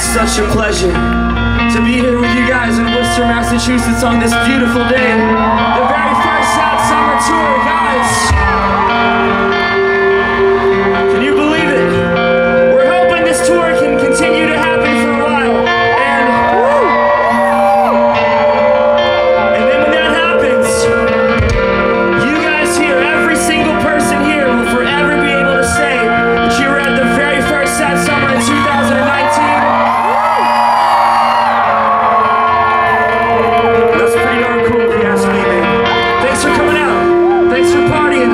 Such a pleasure to be here with you guys in Worcester, Massachusetts on this beautiful day. The very first Sad Summer Tour, guys. Can you believe it? We're hoping this tour can continue to happen for a while. And then when that happens, you guys here, every single person here will forever be able to say that you were at the very first Sad Summer in 2019. Thanks for coming out. Thanks for partying.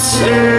say